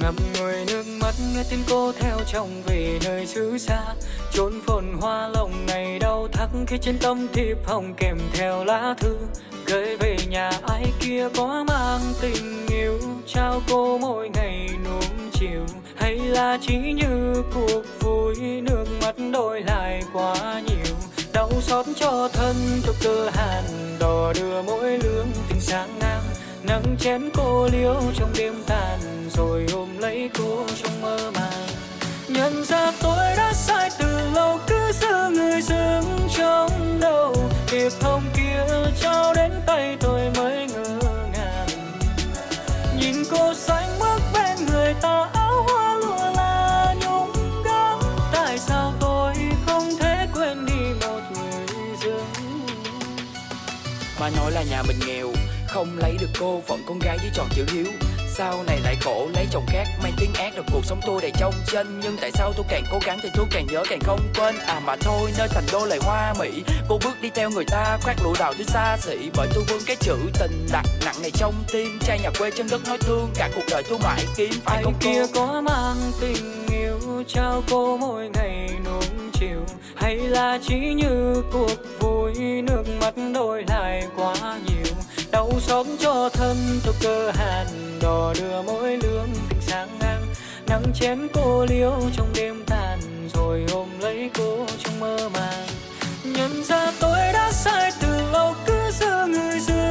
ngậm ngùi nước mắt nghe tin cô theo chồng về nơi xứ xa, chốn phồn hoa lòng này đau thắt khi trên tấm thiệp hồng kèm theo lá thư gửi về nhà ai kia có mang tình yêu trao cô mỗi ngày nuông chiều, hay là chỉ như cuộc vui nước mắt đổi lại quá nhiều, đau xót cho thân thuộc cơ hàn đò đưa mỗi lương tình sáng ngang, nắng chén cô liêu trong đêm tàn rồi ôm lấy cô trong mơ màng. Nhận ra tôi đã sai từ lâu, cứ giữ người dưng trong đầu, thiệp hồng kia trao đến tay tôi mới ngỡ ngàng. Nhìn cô xanh bước bên người ta, áo hoa lụa là nhung gấm, tại sao tôi không thể quên đi một người dưng. Mà nói là nhà mình nghèo, không lấy được cô phận con gái với tròn chữ hiếu. Sau này lại khổ lấy chồng khác mang tiếng ác, được cuộc sống tôi đầy trong tranh. Nhưng tại sao tôi càng cố gắng thì tôi càng nhớ càng không quên. À mà thôi nơi thành đô lại hoa mỹ, cô bước đi theo người ta khoác lụa đào thứ xa xỉ. Bởi tôi vương cái chữ tình đặt nặng này trong tim, trai nhà quê chân đất nói thương cả cuộc đời tôi mãi kiếm. Phải ai không kia cô? có mang tình yêu trao cô mỗi ngày nuông chiều, hay là chỉ như cuộc vui nước mắt đổi lại quá nhiều, đau xót cho thân thuộc cơ hàn đò đưa mỗi lương tình sáng ngang, nắng chén cô liêu trong đêm tàn rồi ôm lấy cô trong mơ màng. Nhận ra tôi đã sai từ lâu, cứ giữ người dưng